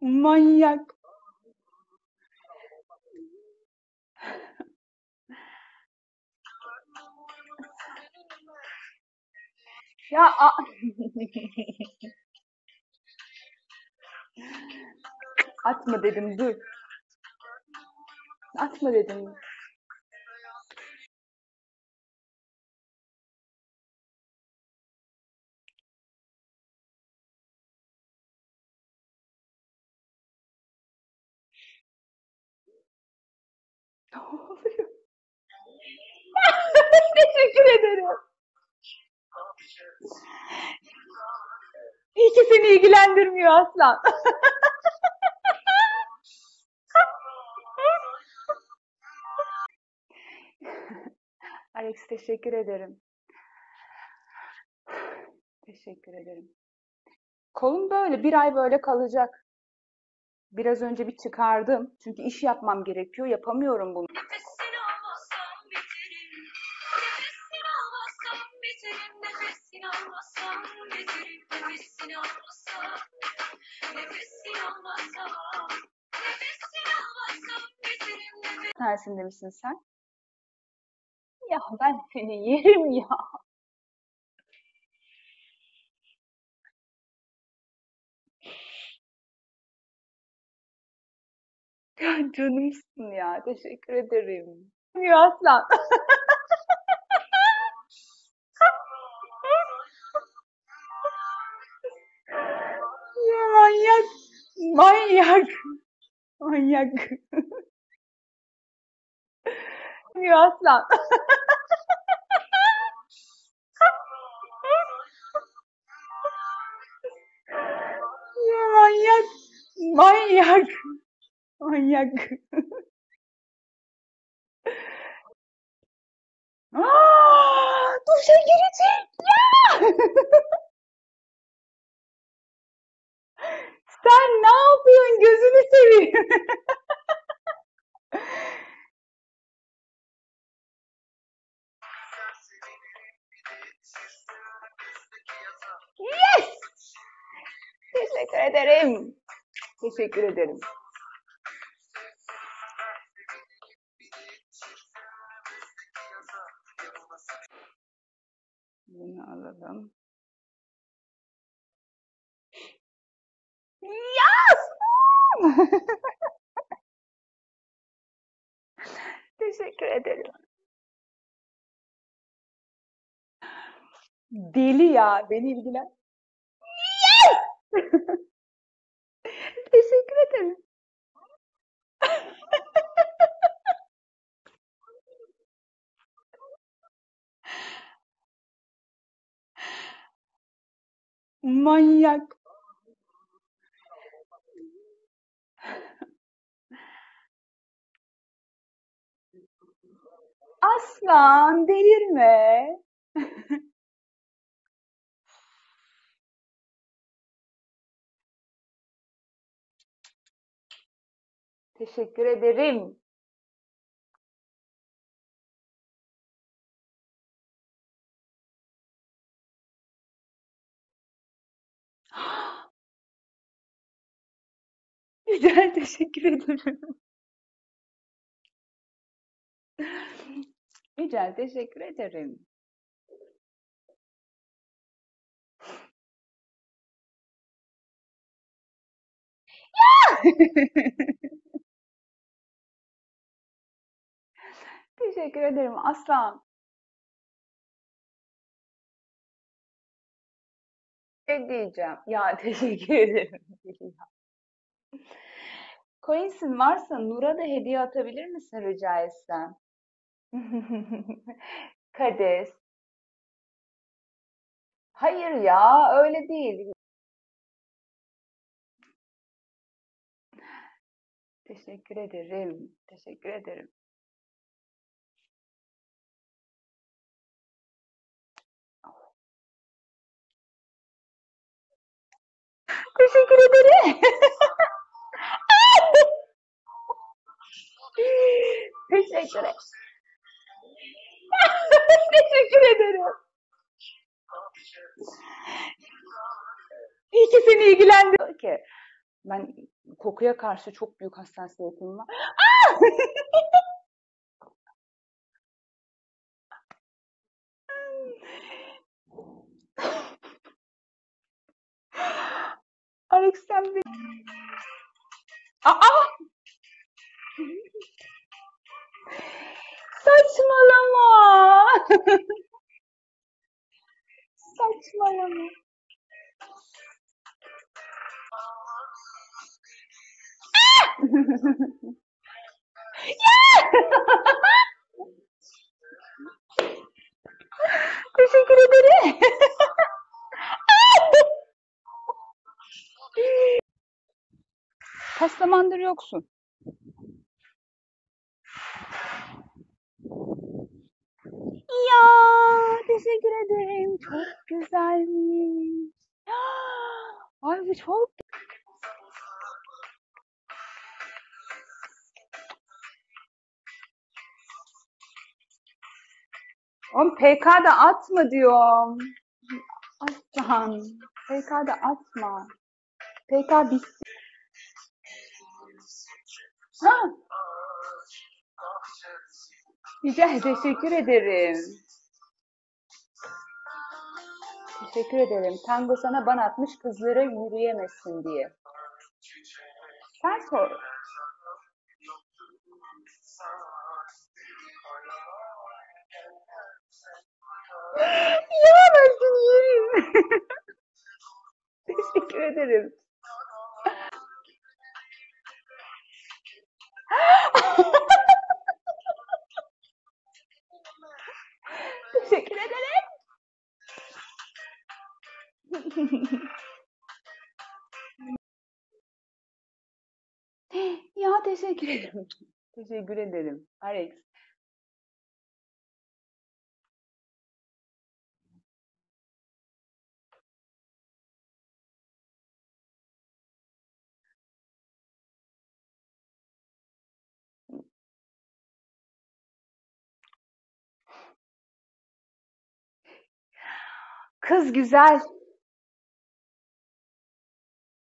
Manyak. Ya atma dedim, dur. Atma dedim. Ne oluyor? Teşekkür ederim. İyi ki seni ilgilendirmiyor Aslan. Alex, teşekkür ederim. Teşekkür ederim. Kolum böyle bir ay böyle kalacak. Biraz önce bir çıkardım. Çünkü iş yapmam gerekiyor. Yapamıyorum bunu. Nefesini almazsam biterim. Nefesini almazsam biterim. Nefesini almazsam biterim. Nefesini almazsam. Nefesini almazsam. Nefesini almazsam biterim. Tersinde misin sen? Ya ben seni yerim ya. Ya canımsın ya. Teşekkür ederim. Ya Aslan. Ya manyak. Manyak. Manyak. Ya Aslan. Ya manyak. Manyak. Manyak. Duşa girecek ya. Sen ne yapıyorsun? Gözünü seveyim. Yes! Teşekkür ederim. Teşekkür ederim. Bunu alalım. Yes! Teşekkür ederim. Deli ya, beni ilgilen. Teşekkür ederim. Manyak. Aslan, delirme. Teşekkür ederim. Güzel, teşekkür ederim. Güzel, teşekkür ederim. Teşekkür ederim Aslan. Ne diyeceğim? Ya teşekkür ederim. Coins'in varsa Nur'a da hediye atabilir misin rica etsem? Kades. Hayır ya, öyle değil. Teşekkür ederim. Teşekkür ederim. Teşekkür ederim. Teşekkür ederim. Teşekkür ederim. İyi ki seni ilgilendiriyor ki. Ben kokuya karşı çok büyük hassasiyetim var. Alex sen bir... Aa! Saçmalama! Saçmalama. Teşekkür ederim. Kaç zamandır yoksun? Ya teşekkür ederim. Çok güzelmiş. Ay bu çok... Oğlum PK'da atma diyorum. Aslan. PK'da atma. PK bitsin. Ha, rica teşekkür ederim. Teşekkür ederim. Tango sana ban atmış kızlara yürüyemezsin diye. Sen sor. Yürüyemezsin yerim. Teşekkür ederim. Teşekkür ederim. Ya teşekkür ederim. Teşekkür ederim. Alex. Kız güzel.